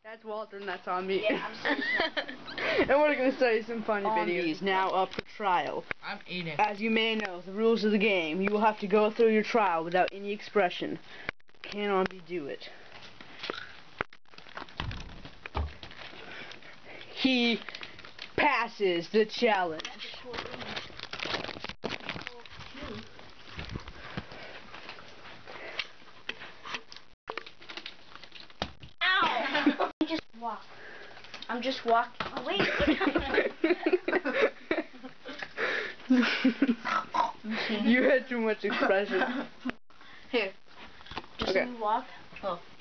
That's Walter and that's Ambi. Yeah, I'm serious. And we're going to show you some funny videos. Is now up for trial. I'm eating. As you may know, the rules of the game, you will have to go through your trial without any expression. Can Ambi do it? He passes the challenge. Ow! You just walk. I'm just walking. Oh, wait. You had too much expression. Here. Just okay. let me walk. Oh.